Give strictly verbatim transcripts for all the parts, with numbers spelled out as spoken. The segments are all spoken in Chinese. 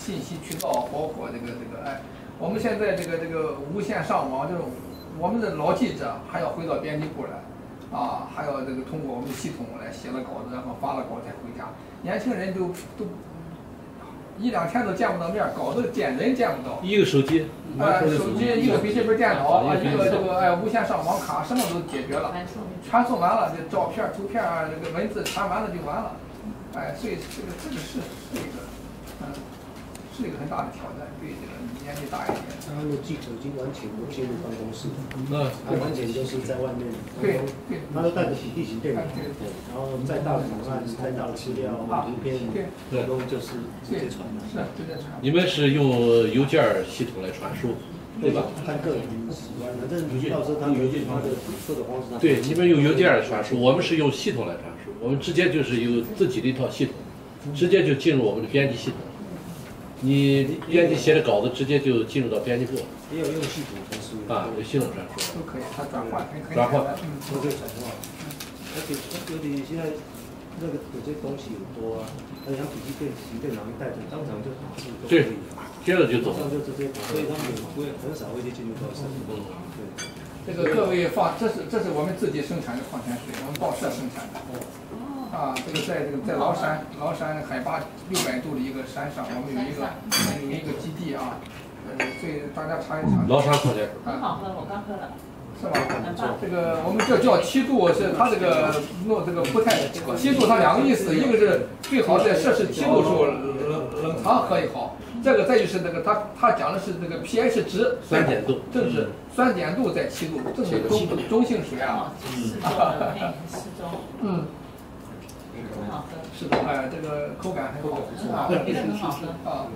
信息渠道，包括这个这个哎，我们现在这个这个无线上网这种，我们的老记者还要回到编辑部来，啊，还要这个通过我们的系统来写了稿子，然后发了稿才回家。年轻人都都一两天都见不到面，稿子见人见不到。 一个手机， 呃，手机一个笔记本电脑啊，一个这个哎无线上网卡，什么都解决了，传送完了，这照片、图片啊，这个文字传完了就完了。哎，所以这个这个是是一个，嗯，是一个很大的挑战，对这个年纪大一点。 他们的记者已经完全不进入办公室， 那他完全就是在外面， 对对， 他都带着笔记型电脑， 对对，然后再大的档案、再大的资料、图片， 对， 都就是直接传的。 是直接传。 你们是用邮件系统来传输，对吧？ 看个人喜欢，反正到时候他邮件他的各种方式。 对，你们用邮件传输，我们是用系统来传输，我们直接就是有自己的一套系统，直接就进入我们的编辑系统。你编辑写的稿子直接就进入到编辑部。 也有用系统传输啊，有系统传输。 都可以，它转换很很转换， 嗯， 都可以转换。而且尤其现在那个有些东西有多啊，而且像笔记本、笔电脑一带着，当场就打字都可以。 接着就走。 马上就直接打，所以他们也不会很少会去进入到审核。对。 这个各位放，这是这是我们自己生产的矿泉水，我们报社生产的。啊，这个在这个在崂山，崂山海拔六百度的一个山上，我们有一个有一个基地啊，呃，所以大家尝一尝。 崂山矿泉水。 很好喝，我刚喝了。 是吧？这个我们这叫七度，是它这个弄这个不太七度，它两个意思，一个是最好在摄氏七度时候冷冷藏喝也好，这个再就是那个它它讲的是这个 pH 值酸碱度， 正是酸碱度在七度，正是中中性水啊。 适中的配适中。 嗯。 很好喝。 是的，哎，这个口感很好， 啊，别的很好喝啊。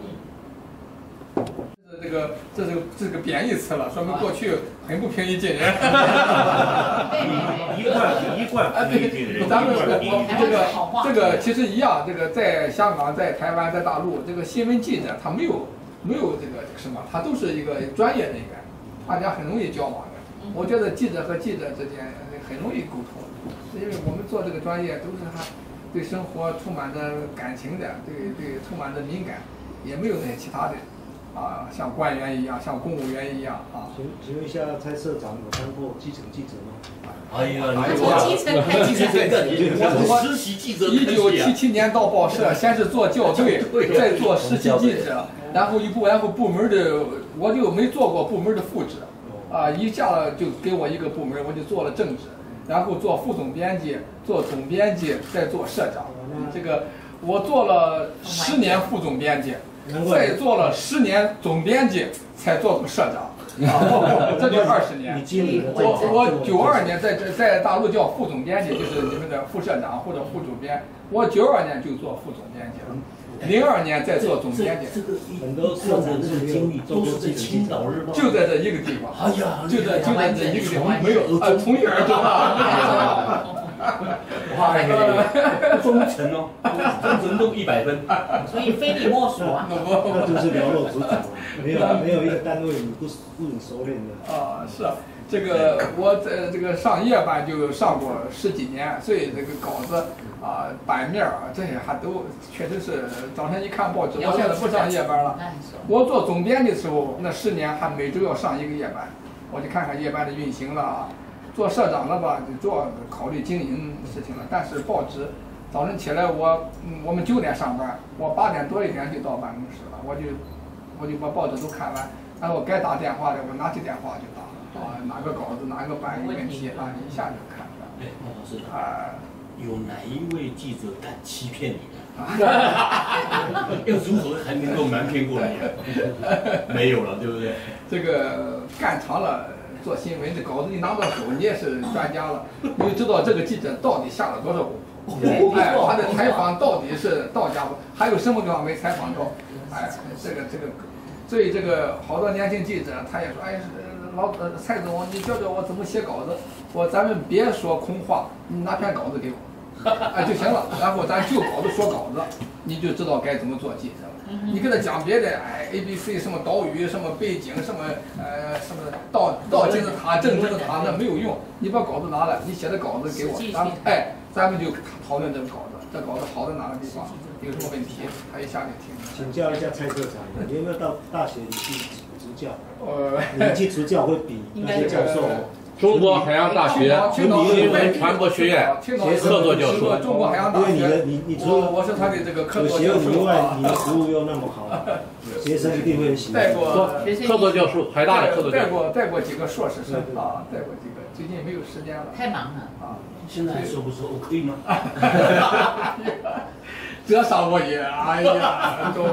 这个这是这个贬义词了，说明过去很不平易近人。 一贯一贯啊，对，咱们我这个这个其实一样，这个在香港、在台湾、在大陆，这个新闻记者他没有没有这个什么，他都是一个专业人员，大家很容易交往的。我觉得记者和记者之间很容易沟通，因为我们做这个专业都是还对生活充满着感情的，对对充满着敏感，也没有那些其他的。啊，像官员一样，像公务员一样啊。 请请问一下，蔡社长有当过基层记者吗？ 哎呀， 基层基层的实习记者。 一九七七年到报社，先是做校对，再做实习记者，然后一部然后部门的我就没做过部门的副职，啊，一下子就给我一个部门，我就做了正职，然后做副总编辑，做总编辑，再做社长。这个我做了十年副总编辑。再做了十年总编辑，才做到社长，啊，这就二十年。我我九二年在这在大陆叫副总编辑，就是你们的副社长或者副主编。我九二年就做副总编辑了，零二年再做总编辑。 这个很多社长这个经历都是在青岛日报， 就在这一个地方。 哎呀， 就在就在这一个地方，没有啊，从一而终啊。 哇，忠诚哦，忠诚度一百分， 所以非你莫属啊。 那就是寥落指掌，没有没有一个单位你不不很熟练的。 啊，是啊，这个我在这个上夜班就上过十几年，所以这个稿子啊、版面啊这些还都确实是早晨一看报纸。我现在不上夜班了，我做总编辑的时候，那十年还每周要上一个夜班，我就看看夜班的运行了。做社长了吧，就做考虑经营事情了。但是报纸早晨起来我，嗯，我们九点上班，我八点多一点就到办公室了，我就我就把报纸都看完，然后该打电话的我拿起电话就打了啊，哪个稿子哪个版有问题啊，一下就看出来了。 哎，王老师啊， 有哪一位记者敢欺骗你的？要如何还能够瞒骗过你啊？没有了，对不对？ 这个干长了。做新闻，这稿子一拿到手，你也是专家了，你就知道这个记者到底下了多少功夫。哎，他的采访到底是到家不？还有什么地方没采访到？哎，这个这个，所以这个好多年轻记者他也说，哎，老呃蔡总，你教教我怎么写稿子。我咱们别说空话，你拿篇稿子给我，哎就行了。然后咱就稿子说稿子，你就知道该怎么做记者了。你跟他讲别的，哎 ，A B C 什么岛屿，什么背景，什么呃什么倒倒金字塔、正金字塔，那没有用。你把稿子拿来，你写的稿子给我，咱们哎，咱们就讨论这个稿子，这稿子好在哪个地方， 有什么问题，他一下就听。 请教一下蔡科长，你有没有到大学里去执教？ 呃， 你去执教会比那些教授？ 中国海洋大学新闻传播学院客座教授， 中国海洋大学， 因为你的你你除了我是他的这个客座学教授问以外，你的服务又那么好，学生一定会喜欢。 带过客座教授，海大的客座教授， 带过带过几个硕士生啊，带过几个，最近没有时间了。 太忙了啊！ 现在还说不说 OK 吗？ 这伤我也，哎呀，都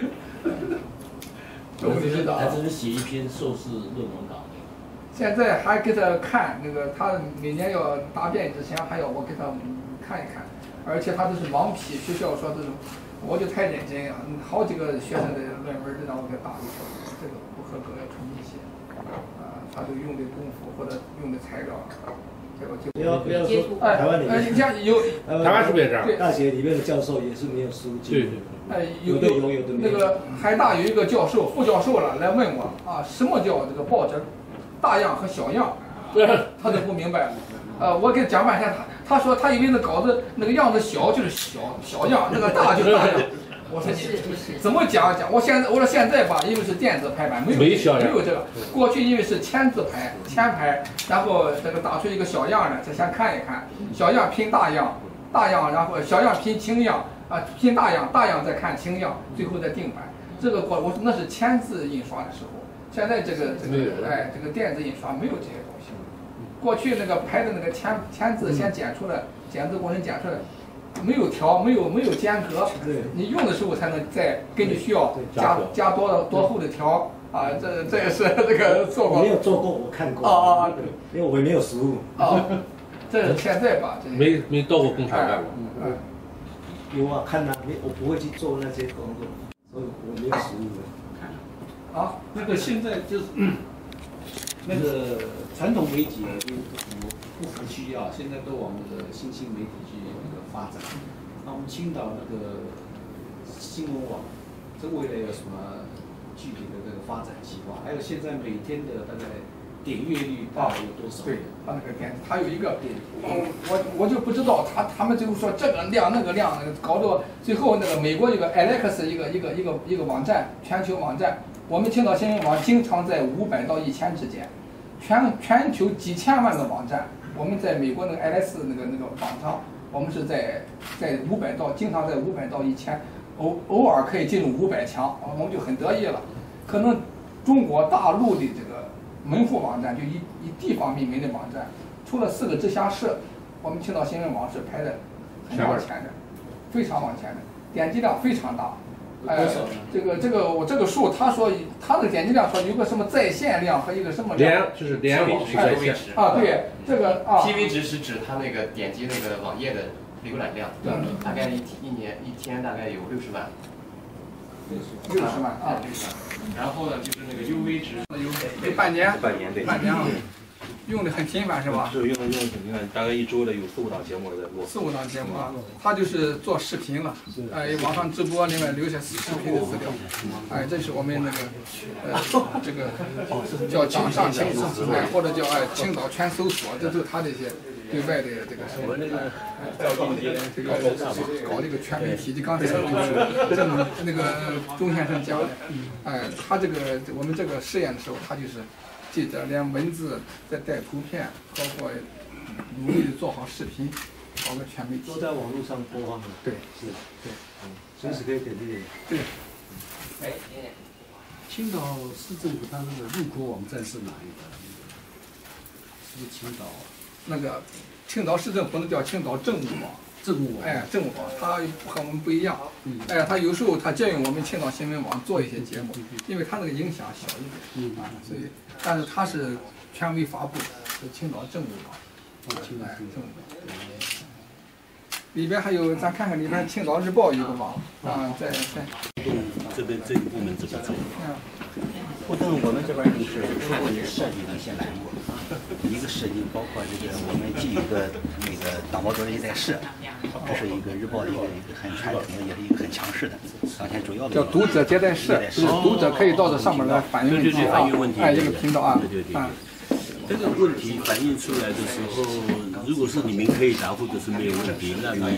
都不知道。 还只是写一篇硕士论文稿。 现在还给他看那个，他每年要答辩之前还要我给他看一看，而且他都是盲批，学校说这种，我就太认真了，好几个学生的论文都让我给打一条，这个不合格要重新写，啊，他就用的功夫或者用的材料，结果就不要不要说哎台湾里哎， 面， 你像有台湾是不是也这样？ 大学里面的教授也是没有书记。 对对。 哎， 有的有有的没有。 那个海大有一个教授，副教授了，来问我啊，什么叫这个报纸大样和小样？他都不明白。呃，我给他讲半天，他他说他以为那稿子那个样子小就是小小样，那个大就是大样。我说你怎么讲讲？我现在我说现在吧，因为是电子排版，没有没有这个。过去因为是签字排，签排，然后这个打出一个小样的，再先看一看，小样拼大样，大样然后小样拼轻样。啊，拼大样，大样再看轻样，最后再定版。这个过我说那是签字印刷的时候，现在这个这个哎这个电子印刷没有这些东西。过去那个排的那个签签字先剪出来，剪字过程剪出来，没有条，没有没有间隔，你用的时候才能再根据需要加加多多厚的条啊。这这也是这个做过。 没有做过，我看过。 啊啊， 因为我没有实物。 啊，这现在吧，这没没到过工厂干过。 嗯。 有啊，看啊，没我不会去做那些工作，所以我没有实物的。 啊， 那个现在就是、嗯、那个传统媒体就不不服气啊，现在都往那个新兴媒体去那个发展。那我们青岛那个新闻网，这未来有什么具体的这个发展计划？还有现在每天的大概点阅率大概有多少？ 对，他那个电子，他有一个，我我我就不知道，他他们就说这个量那个量，搞得最后那个美国一个 Alex 一个一个一个一个网站，全球网站，我们青岛新闻网经常在五百到一千之间，全全球几千万个网站，我们在美国那个 Alex 那个那个网上，我们是在在五百到经常在五百到一千，偶偶尔可以进入五百强，我们就很得意了。可能中国大陆的这个门户网站，就以以地方命名的网站，除了四个直辖市，我们青岛新闻网是排的很往前的，非常往前的，点击量非常大。哎，这个这个我这个数，他说他的点击量说有个什么在线量和一个什么量， 连就是联网在线啊，对，这个啊 P V 值是指它那个点击那个网页的浏览量， 对， 大概一一年一天大概有六十万， 六十万啊， 六十万。然后呢，就是那个 U V 值， 有得半年， 半年对， 半年啊，用的很频繁是吧？ 是用用你看，大概一周的有四五档节目在录。 四五档节目啊，他就是做视频了，哎，网上直播，另外留下视频的资料，哎，这是我们那个呃这个叫青上青搜，哎，或者叫哎青岛全搜索，这都是他这些对外的这个什么，哎，这个搞这个全媒体，就刚才就是这么那个钟先生讲的，哎，他这个我们这个试验的时候，他就是记者连文字再带图片，包括努力的做好视频，搞个全媒体都在网络上播放的。 对， 是，对，嗯，随时可以点击点。 对。 哎， 青岛市政府它那个入口网站是哪一个？是不是青岛？ 那个青岛市政府那叫青岛政务网。 政务网。 哎，政务网，它和我们不一样。嗯。哎，它有时候它借用我们青岛新闻网做一些节目，因为它那个影响小一点。嗯。啊，所以，但是它是权威发布的，是青岛政务网。 哦，青岛政务网。里边还有，咱看看里边青岛日报有个网啊，在在。 这边这一部门怎么做？ 嗯。 互动我们这边就是初步也设计了一些栏目，一个设计包括这个我们既有一个那个党报主任也在试，这是一个日报的一个一个很传统的，也是一个很强势的。当前主要的叫读者接待室，就是读者可以到这上面来反映问题啊，哎，一个频道啊， 对对对。 啊这个问题反映出来的时候，如果是你们可以答，或者是没有问题，那你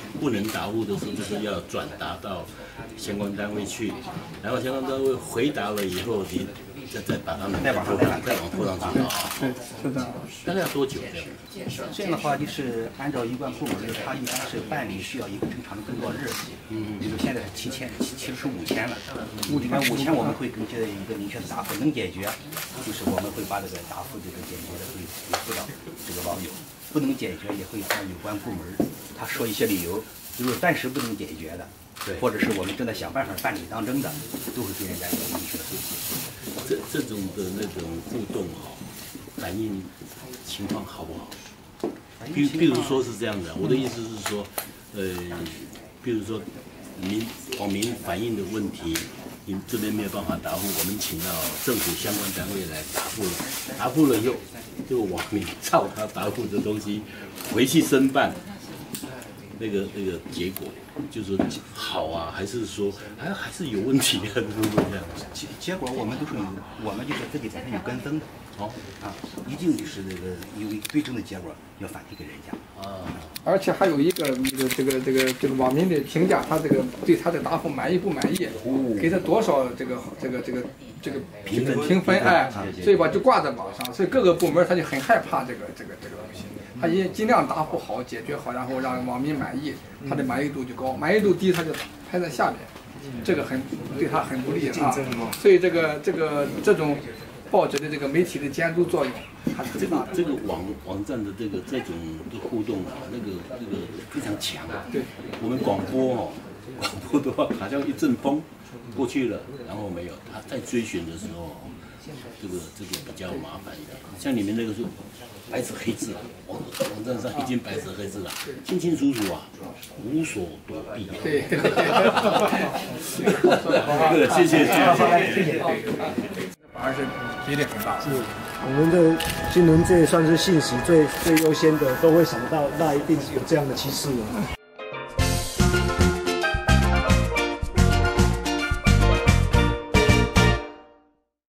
不能答复的时候，就是要转达到相关单位去，然后相关单位回答了以后，你再再把他们再往上再往拖上去啊。 是是的。 大概要多久这样？ 这样的话，就是按照有关部门的，它一般是办理需要一个正常的工作日。嗯，比如现在是七千，七其实是五千了。五千五千我们会给这一个明确的答复，能解决，就是我们会把这个答复这个解决的会回复到这个网友。不能解决也会向有关部门他说一些理由，如果暂时不能解决的，对，或者是我们正在想办法办理当中的，都会给人家有明确的回复。 这这种的那种互动哈，反映情况好不好？比比如说是这样的，我的意思是说，呃，比如说民网民反映的问题，你这边没有办法答复，我们请到政府相关单位来答复了，答复了以后，这个网民照他答复的东西回去申办，那个那个结果就是说好啊，还是说还还是有问题的，是不是这样？ 结结果我们都是有，我们就是自己本身有跟踪的。哦啊，一定就是这个有一个对症的结果要反馈给人家啊。 而且还有一个这个这个这个这个网民的评价，他这个对他的答复满意不满意，给他多少这个这个这个这个评分评分哎，所以吧就挂在网上，所以各个部门他就很害怕这个这个这个东西，他也尽量答复好，解决好，然后让网民满意，他的满意度就高，满意度低他就排在下面，这个很对他很不利啊。所以这个这个这种。报纸的这个媒体的监督作用，还是这个这个网网站的这个这种的互动啊，那个那个非常强啊。 对， 我们广播哦，广播的话好像一阵风过去了，然后没有，他在追寻的时候，这个这个比较麻烦一点。像你们那个是白纸黑字，网网站上已经白纸黑字了，清清楚楚啊，无所躲避。 对， 谢谢谢谢。 反而是比例很大。 是，我们的新闻界算是信息最最优先的，都会想到那一定是有这样的趋势的。